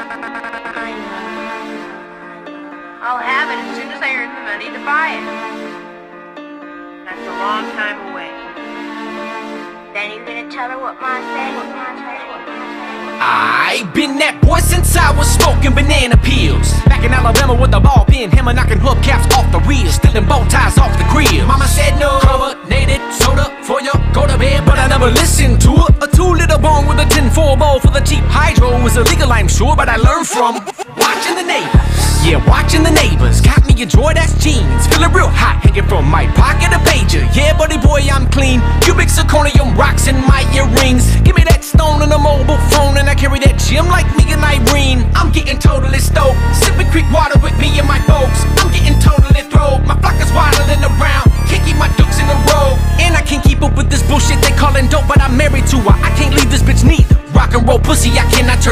I know. I'll have it as soon as I earn the money to buy it. That's a long time away. Then you gonna tell her what Ma said? I've been that boy since I was smoking banana peels. Back in Alabama with a ball peen, hammer knocking hubcaps off the wheels, stealing bow ties off the grill. Mama said no carbonated soda for you, go to bed, but I never listened to her. A 2-liter bong with a 10-4 bowl for the cheap hydro was illegal, I'm sure, but I learned from watching the neighbors. Yeah, watching the neighbors. Got me a joy, that's jeans, feeling real hot, hanging from my pocket a pager. Yeah, buddy boy, I'm clean. Cubic zirconium rocks in my earrings. Give me that stone and a mobile phone, and I carry that gym like me and Irene. I'm getting totally stoked, sipping creek water with me and my folks. I'm getting totally throwed, my flock is wilder than around. Can't keep my ducks in a row, and I can't keep up with this bullshit they calling dope, but I'm married to her. I can't leave this bitch neither. Rock and roll pussy, I cannot turn